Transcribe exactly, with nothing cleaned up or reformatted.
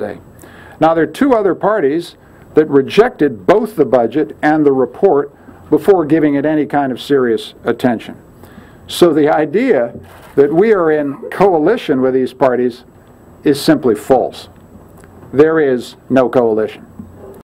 Day. Now, there are two other parties that rejected both the budget and the report before giving it any kind of serious attention. So the idea that we are in coalition with these parties is simply false. There is no coalition.